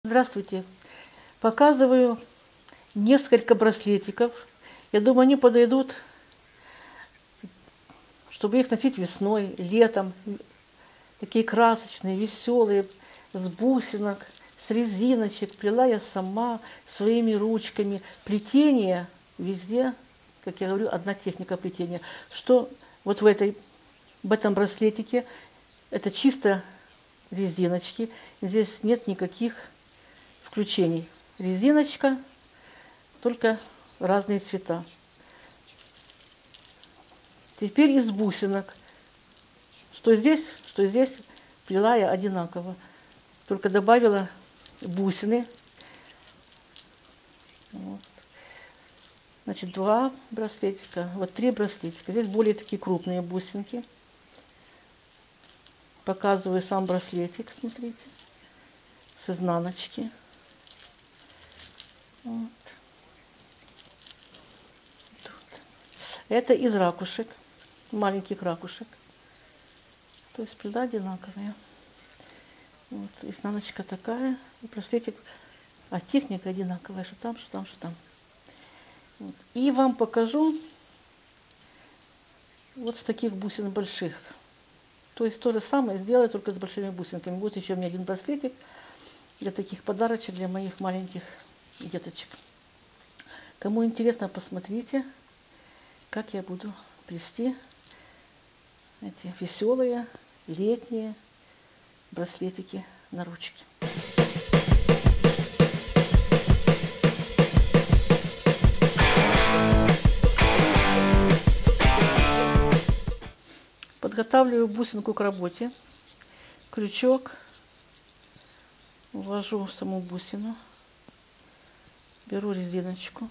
Здравствуйте! Показываю несколько браслетиков. Я думаю, они подойдут, чтобы их носить весной, летом. Такие красочные, веселые, с бусинок, с резиночек. Плела я сама, своими ручками. Плетение везде, как я говорю, одна техника плетения. Что вот в этом браслетике, это чисто резиночки. Здесь нет никаких включений. Резиночка, только разные цвета. Теперь из бусинок. Что здесь плела я одинаково. Только добавила бусины. Вот. Значит, 2 браслетика, вот 3 браслетика. Здесь более такие крупные бусинки. Показываю сам браслетик, смотрите, с изнаночки. Вот. Это из ракушек, маленьких ракушек. То есть плела одинаковые. Вот, изнаночка такая, и браслетик, а техника одинаковая, что там, что там, что там. Вот. И вам покажу вот с таких бусин больших. То есть то же самое сделаю, только с большими бусинками. Будет еще у меня один браслетик для таких подарочек, для моих маленьких деточек. Кому интересно, посмотрите, как я буду плести эти веселые летние браслетики на ручки. Подготавливаю бусинку к работе. Крючок ввожу в саму бусину. Беру резиночку.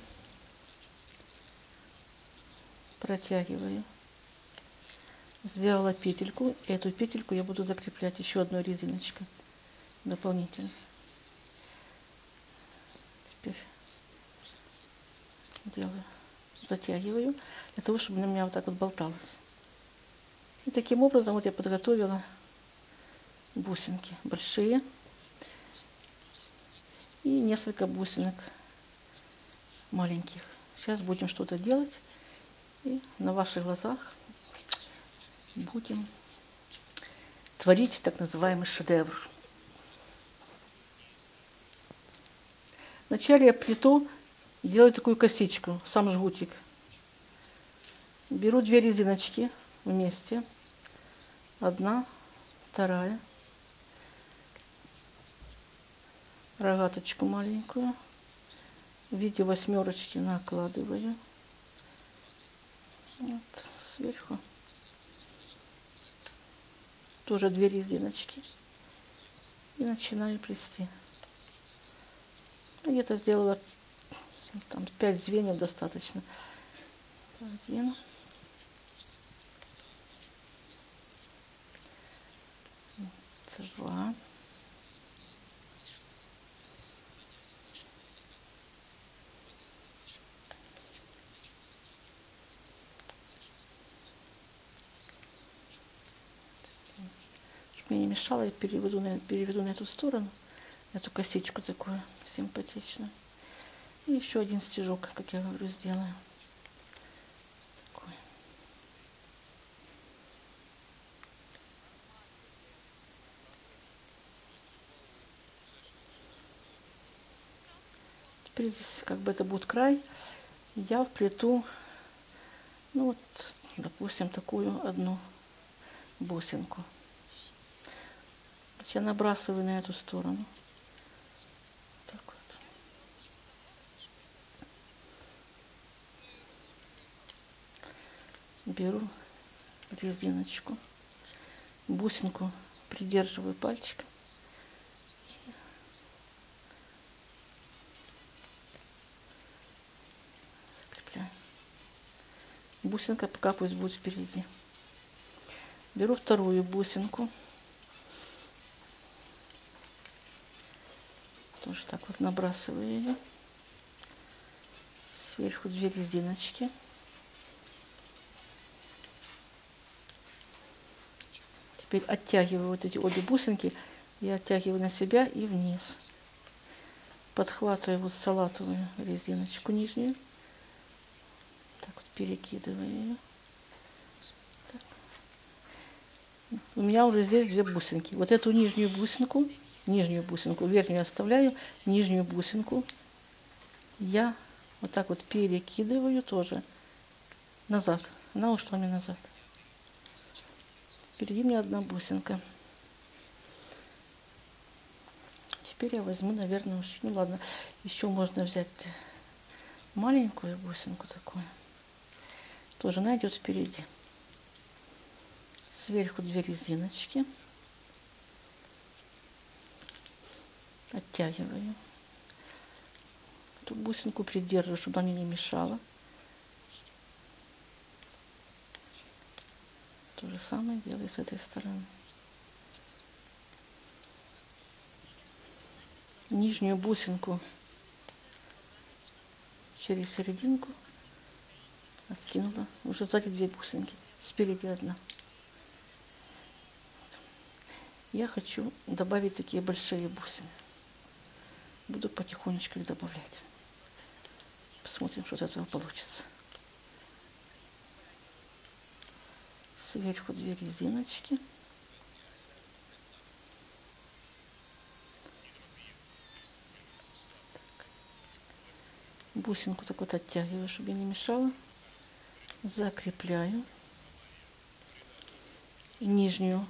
Протягиваю. Сделала петельку. И эту петельку я буду закреплять еще одной резиночкой дополнительно. Теперь делаю, затягиваю, для того, чтобы она у меня вот так вот болталась. И таким образом вот я подготовила бусинки большие и несколько бусинок маленьких. Сейчас будем что-то делать, и на ваших глазах будем творить так называемый шедевр. Вначале я плету, делаю такую косичку, сам жгутик. Беру 2 резиночки вместе, 1, 2, рогаточку маленькую, в виде 8-очки накладываю, вот, сверху тоже 2 резиночки и начинаю плести. Где-то сделала там 5 звеньев достаточно. 1, 2, 3. Мне не мешало, я переведу на эту сторону, эту косичку такую симпатичную. И еще один стежок, как я говорю, сделаю. Такой. Теперь здесь как бы это будет край. Я вплету, ну вот, допустим, такую одну бусинку. Я набрасываю на эту сторону. Так вот. Беру резиночку, бусинку придерживаю пальчиком. Закрепляю. Бусинка пока пусть будет впереди. Беру вторую бусинку. Тоже так вот набрасываю ее. Сверху 2 резиночки. Теперь оттягиваю вот эти обе бусинки, я оттягиваю на себя и вниз. подхватываю вот салатовую резиночку нижнюю. Так вот перекидываю ее. Так. У меня уже здесь 2 бусинки. Вот эту нижнюю бусинку, верхнюю оставляю, нижнюю бусинку я вот так вот перекидываю тоже назад. Она ушла мне назад. Впереди у меня 1 бусинка. Теперь я возьму, наверное, ну ладно, еще можно взять маленькую бусинку такую. Тоже она идет спереди. Сверху 2 резиночки. Оттягиваю. Эту бусинку придерживаю, чтобы она мне не мешала. То же самое делаю с этой стороны. Нижнюю бусинку через серединку откинула. Уже сзади 2 бусинки, спереди 1. Я хочу добавить такие большие бусины. Буду потихонечку их добавлять. Посмотрим, что от этого получится. Сверху 2 резиночки. Бусинку так вот оттягиваю, чтобы не мешала. Закрепляю. Нижнюю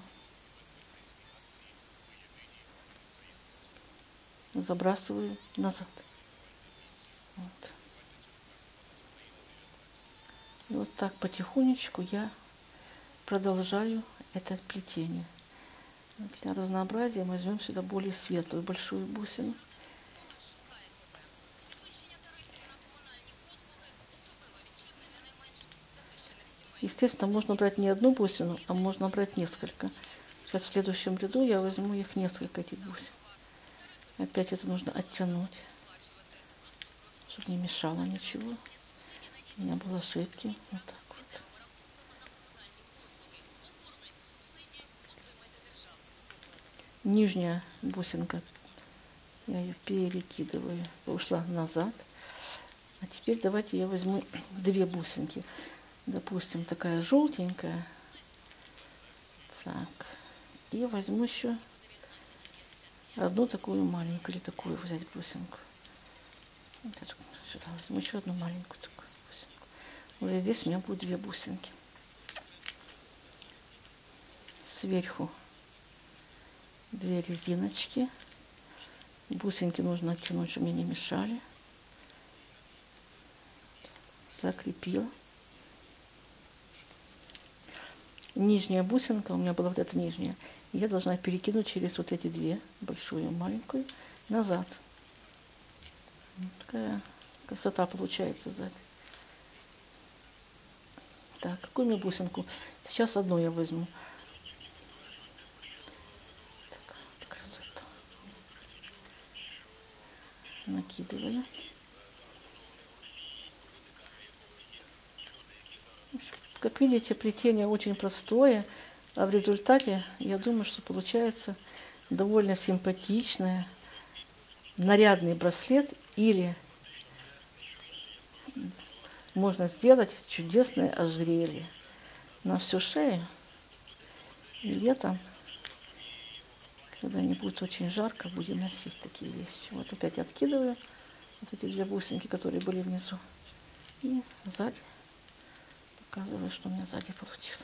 забрасываю назад. Вот. И вот так потихонечку я продолжаю это плетение. Для разнообразия мы возьмем сюда более светлую большую бусину. Естественно, можно брать не 1 бусину, а можно брать несколько. Сейчас в следующем ряду я возьму их несколько, этих бусин. Опять это нужно оттянуть, чтобы не мешало ничего. У меня было ошибки. Вот так вот. Нижняя бусинка, я ее перекидываю, ушла назад. А теперь давайте я возьму 2 бусинки. Допустим, такая желтенькая. Так. И возьму еще 1 такую маленькую, или такую взять бусинку. Вот эту, сюда возьму еще 1 маленькую такую бусинку. Уже здесь у меня будет 2 бусинки. Сверху 2 резиночки. Бусинки нужно оттянуть, чтобы мне не мешали. Закрепила. Нижняя бусинка, у меня была вот эта нижняя, я должна перекинуть через вот эти 2, большую и маленькую, назад. Вот такая красота получается сзади. Так, какую мне бусинку? Сейчас 1 я возьму. Такая вот красота. Накидываю. Как видите, плетение очень простое, а в результате, я думаю, что получается довольно симпатичное, нарядный браслет, или можно сделать чудесное ожерелье на всю шею. И летом, когда не будет очень жарко, будем носить такие вещи. Вот опять откидываю вот эти 2 бусинки, которые были внизу, и сзади показываю, что у меня сзади получилось.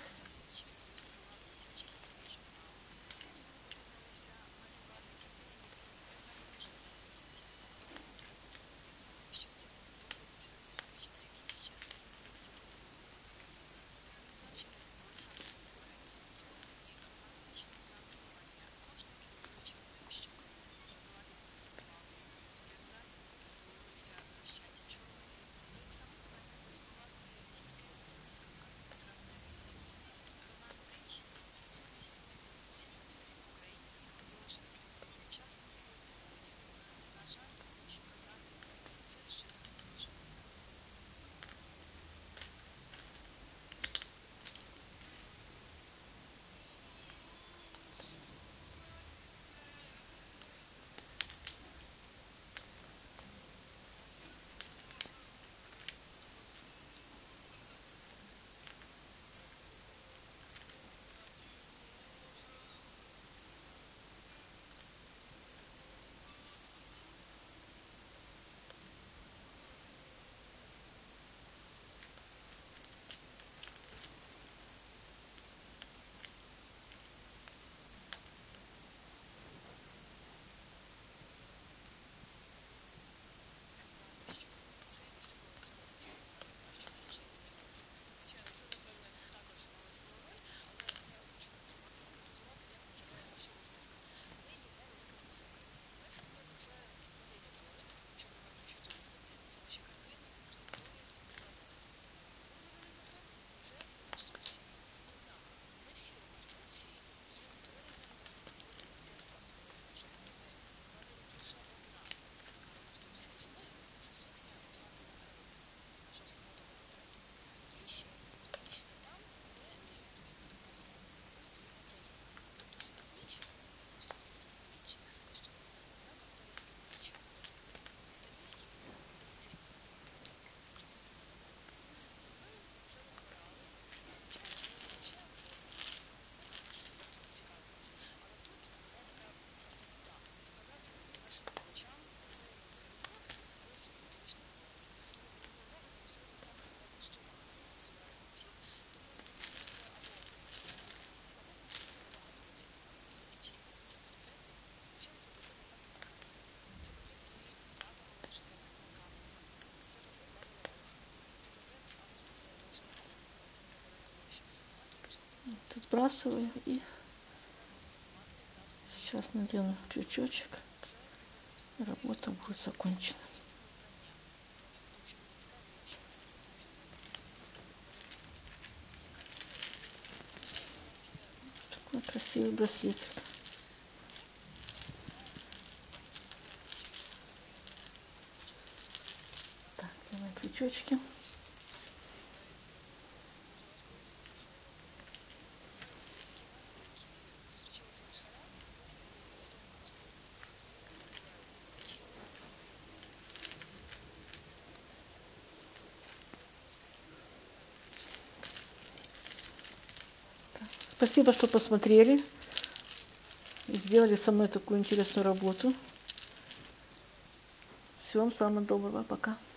сбрасываю и сейчас надену крючочек, и работа будет закончена. Такой красивый браслетик. Так, делаем крючочки. Спасибо, что посмотрели и сделали со мной такую интересную работу. Всего вам самого доброго. Пока.